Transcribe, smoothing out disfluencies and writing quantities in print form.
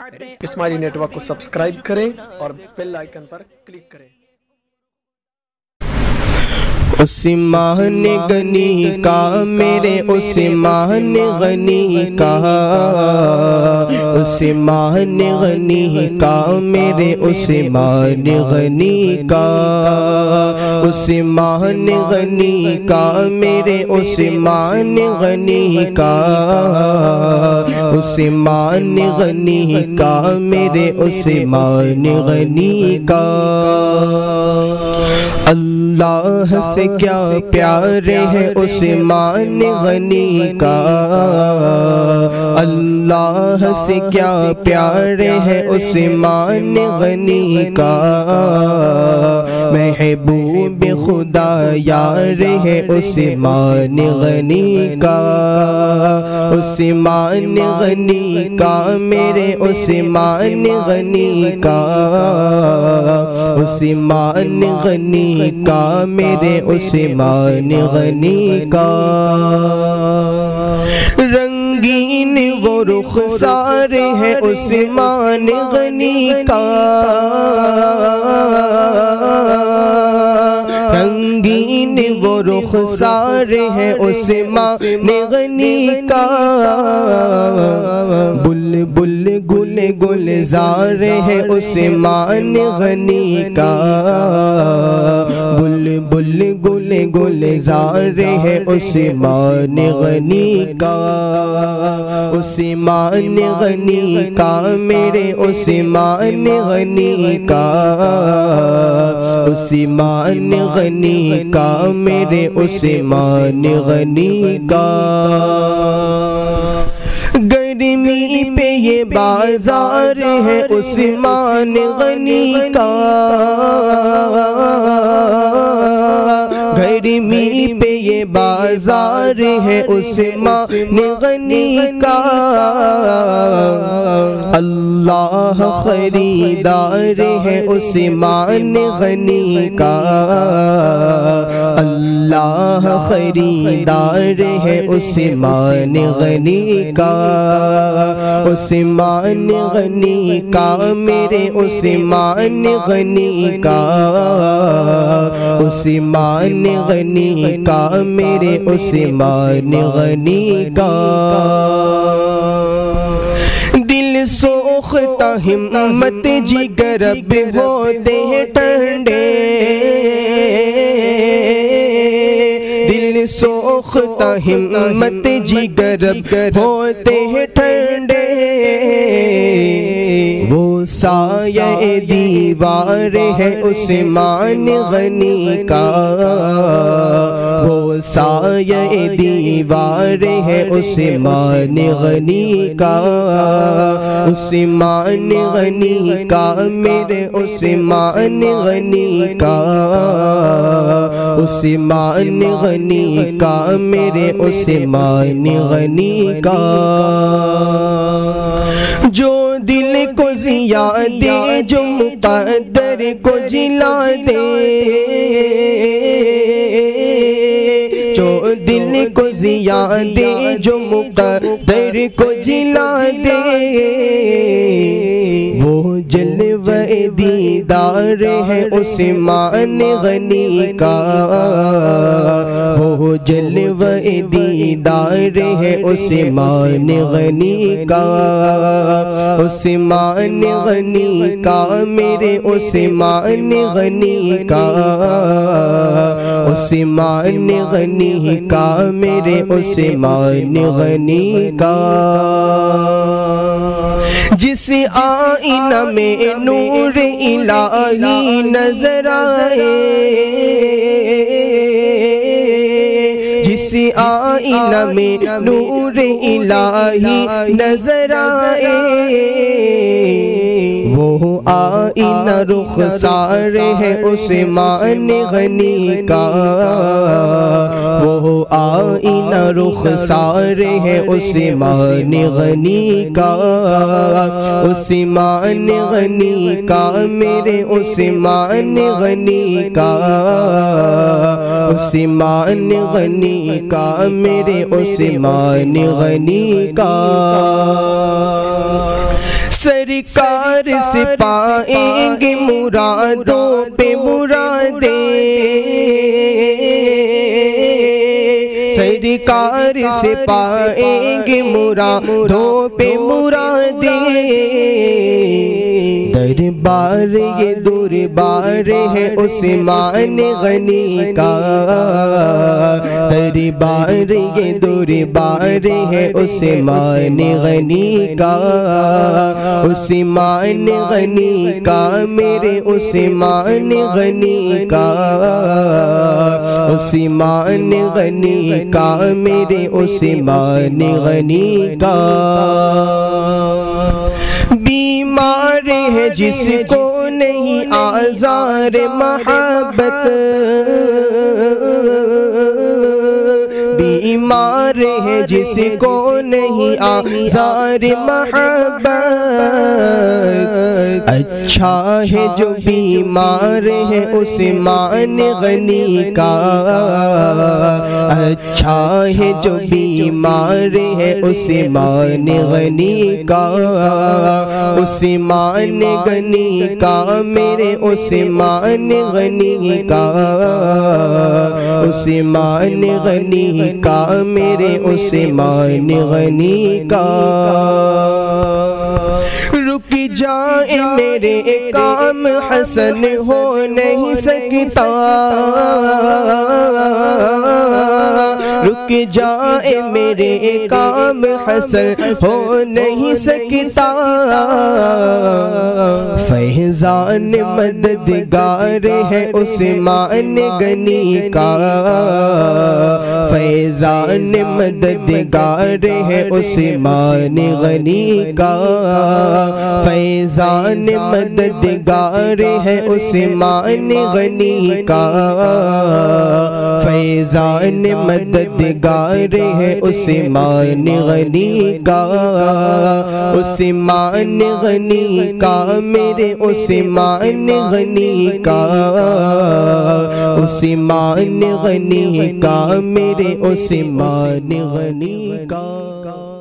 اسماعیلی network کو subscribe کریں اور بیل آئیکن پر کلک کریں۔ عثمان غنی کا میرے عثمان غنی کا، عثمان غنی کا میرے عثمان غنی کا، عثمان غنی کا میرے عثمان غنی کا، عثمان غنی کا میرے عثمان غنی کا۔ اللہ سے کیا پیار ہے عثمان غنی کا، اللہ سے کیا پیار ہے عثمان غنی کا، محبوب خدا یار ہے عثمان غنی کا، عثمان غنی کا میرے عثمان غنی کا، عثمان غنی کا میرے عثمان غنی کا۔ رنگین وہ رخسار ہے عثمان غنی کا، رنگین وہ رخسار ہے عثمان غنی کا، بلبل گل گلزار ہے عثمان غنی کا، بلبل گل گلزار ہے عثمان غنی کا، عثمان غنی کا میرے عثمان غنی کا، عثمان غنی کا میرے عثمان غنی کا۔ گرمی پہ یہ بازار ہے عثمان غنی کا، گرمی پہ یہ بازار ہے عثمان غنی کا، اللہ خریدار ہے عثمان غنی کا، اللہ خریدار ہے عثمان غنی کا، عثمان غنی کا میرے عثمان غنی کا، عثمان غنی کا میرے عثمان غنی کا۔ دل سوختا ہمت جگر اب ہوتے ہیں ٹھنڈے، دل سوختا ہمت جگر اب ہوتے ہیں ٹھنڈے، وہ سایہ دیوار ہے عثمان غنی کا، وہ سایہ دیوار ہے عثمان غنی کا، عثمان غنی کا میرے عثمان غنی کا، عثمان غنی کا میرے عثمان غنی کا۔ جو دل کو ضیا دے، جو مقدر کو جلا دے، جو دل کو ضیا دے، جو مقدر کو جلا دے، وہ جلوہ دیدار ہے عثمان غنی کا، وہ جلوہ دیدار ہے عثمان غنی کا، عثمان غنی کا میرے عثمان غنی کا، عثمان غنی کا میرے عثمان غنی کا۔ جس آئینہ میں نور الہی نظر آئے، جس آئینہ میں نور الہی نظر آئے، وہ آئینہ رخسار ہے عثمان غنی کا، وہ آئینہ رخسار ہے عثمان غنی کا، عثمان غنی کا میرے عثمان غنی کا، عثمان غنی کا میرے عثمان غنی کا۔ سرکار سے پائیں گے مرادوں پہ مرادیں، سرکار سے پائیں گے مرادوں پہ مرادیں، دربار یہ دربار ہے عثمان غنی کا، دربار یہ دربار ہے عثمان غنی کا، عثمان غنی کا میرے عثمان غنی کا، عثمان غنی کا میرے عثمان غنی کا۔ بیمار ہے جس کو نہیں آزار محبت، بیمار ہے جس کو نہیں آزار محبت، اچھا ہے جو بیمار ہے عثمان غنی کا، اچھا ہے جو بیمار ہے عثمان غنی کا، عثمان غنی کا میرے عثمان غنی کا، عثمان غنی کا میرے عثمان غنی کا۔ رک جائے میرے کام حسن ہو نہیں سکتا، رک جائے میرے کام حسن ہو نہیں سکتا، فیضان مددگار ہے عثمان غنی کا، فیضان مددگار ہے عثمان غنی کا، فیضان مددگار ہے عثمان غنی کا، فیضان مددگار ہے عثمان غنی کا، عثمان غنی کا میرے عثمان غنی کا، عثمان غنی کا میرے عثمان غنی کا۔